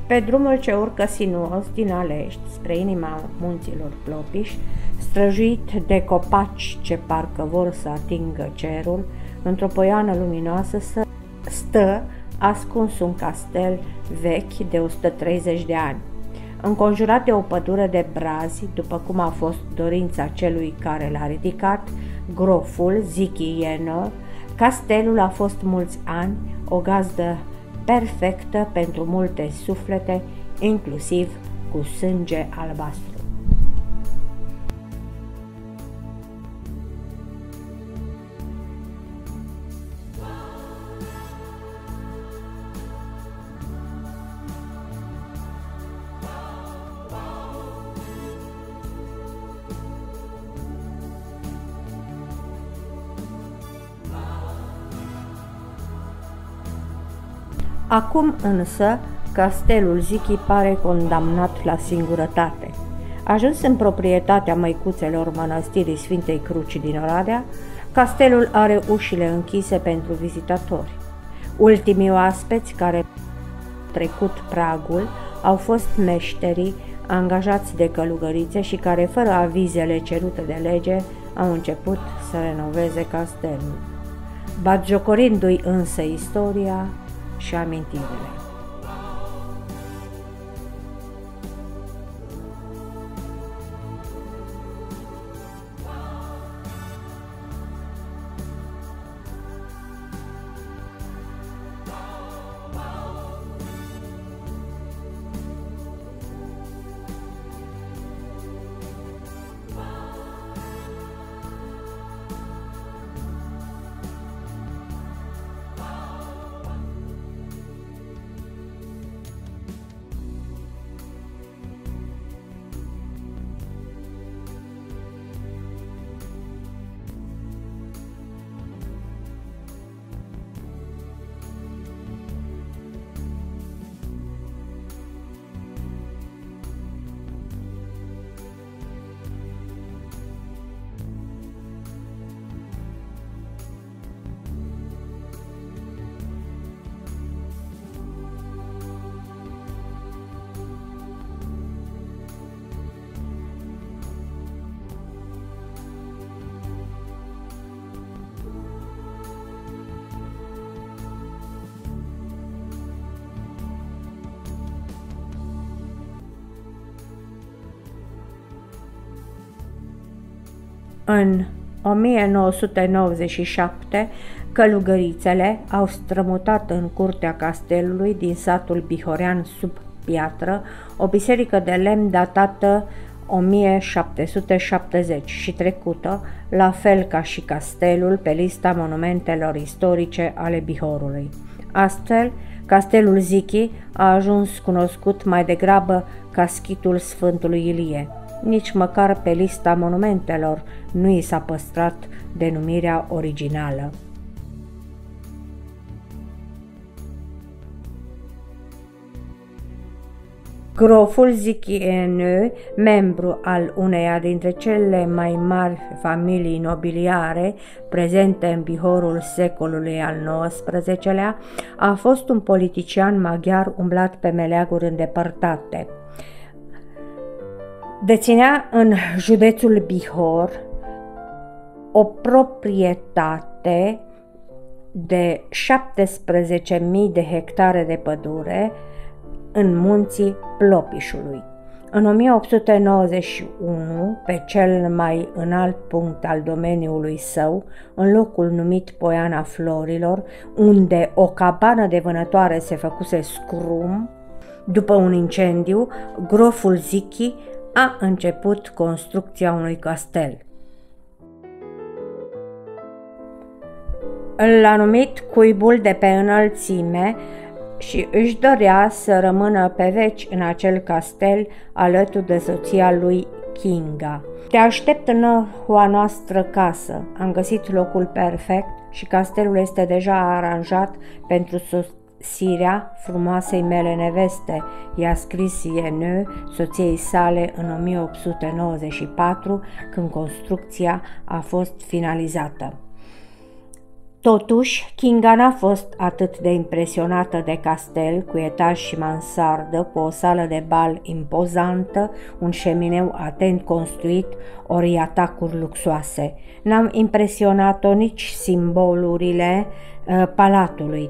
Pe drumul ce urcă sinuos din Alești spre inima munților Plopiș, străjuit de copaci ce parcă vor să atingă cerul, într-o poiană luminoasă stă ascuns un castel vechi de 130 de ani. Înconjurat de o pădure de brazi, după cum a fost dorința celui care l-a ridicat, groful Zichy Ienă, castelul a fost mulți ani o gazdă perfectă pentru multe suflete, inclusiv cu sânge albastru. Acum însă, castelul Zichy pare condamnat la singurătate. Ajuns în proprietatea măicuțelor mănăstirii Sfintei Cruci din Oradea, castelul are ușile închise pentru vizitatori. Ultimii oaspeți care au trecut pragul au fost meșterii angajați de călugărițe și care, fără avizele cerute de lege, au început să renoveze castelul, batjocorindu-i însă istoria și amintirile. În 1997, călugărițele au strămutat în curtea castelului din satul Bihorean sub piatră o biserică de lemn datată 1770 și trecută, la fel ca și castelul, pe lista monumentelor istorice ale Bihorului. Astfel, castelul Zichy a ajuns cunoscut mai degrabă ca schitul Sfântului Ilie. Nici măcar pe lista monumentelor nu i s-a păstrat denumirea originală. Groful Zichy Ienă, membru al uneia dintre cele mai mari familii nobiliare prezente în Bihorul secolului al XIX-lea, a fost un politician maghiar umblat pe meleaguri îndepărtate. Deținea în județul Bihor o proprietate de 17.000 de hectare de pădure în munții Plopișului. În 1891, pe cel mai înalt punct al domeniului său, în locul numit Poiana Florilor, unde o cabană de vânătoare se făcuse scrum, după un incendiu, groful Zichy a început construcția unui castel. L-a numit Cuibul de pe înălțime și își dorea să rămână pe veci în acel castel alături de soția lui Kinga. Te aștept în noua noastră casă. Am găsit locul perfect și castelul este deja aranjat pentru sosirea frumoasei mele neveste, i-a scris Ienă soției sale în 1894, când construcția a fost finalizată. Totuși, Kinga n-a fost atât de impresionată de castel, cu etaj și mansardă, cu o sală de bal impozantă, un șemineu atent construit, ori atacuri luxoase. N-am impresionat-o nici simbolurile palatului,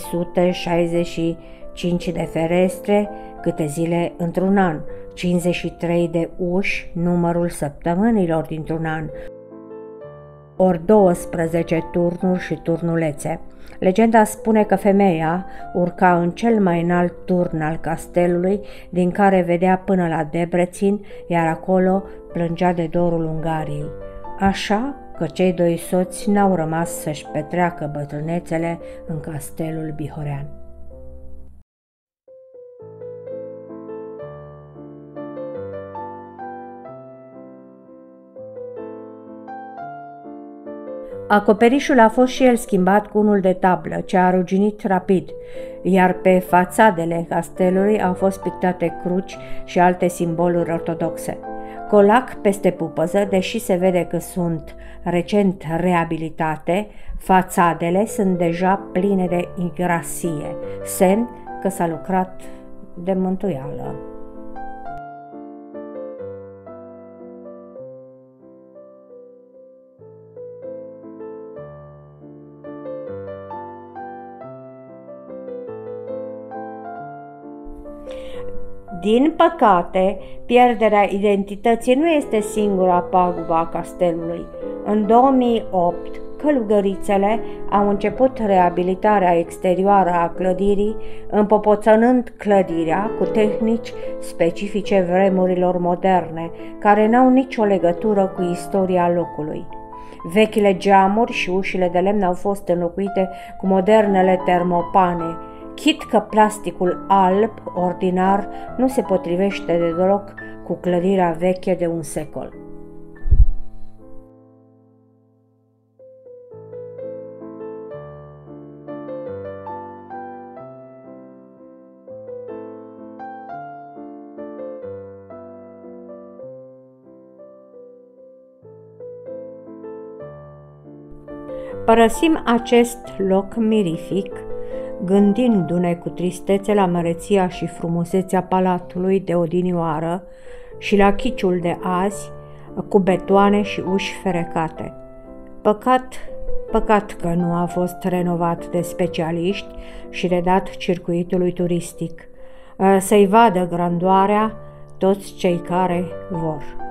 365 de ferestre, câte zile într-un an, 53 de uși, numărul săptămânilor dintr-un an, ori 12 turnuri și turnulețe. Legenda spune că femeia urca în cel mai înalt turn al castelului, din care vedea până la Debrecen, iar acolo plângea de dorul Ungariei. Așa că cei doi soți n-au rămas să-și petreacă bătrânețele în castelul bihorean. Acoperișul a fost și el schimbat cu unul de tablă, ce a ruginit rapid, iar pe fațadele castelului au fost pictate cruci și alte simboluri ortodoxe. Colac peste pupăză, deși se vede că sunt recent reabilitate, fațadele sunt deja pline de ingrasie, semn că s-a lucrat de mântuială. Din păcate, pierderea identității nu este singura pagubă a castelului. În 2008, călugărițele au început reabilitarea exterioară a clădirii, împopoțănând clădirea cu tehnici specifice vremurilor moderne, care n-au nicio legătură cu istoria locului. Vechile geamuri și ușile de lemn au fost înlocuite cu modernele termopane, chit că plasticul alb, ordinar, nu se potrivește deloc cu clădirea veche de un secol. Părăsim acest loc mirific, gândindu-ne cu tristețe la măreția și frumusețea palatului de odinioară și la chiciul de azi, cu betoane și uși ferecate. Păcat că nu a fost renovat de specialiști și redat circuitului turistic, să-i vadă grandoarea toți cei care vor.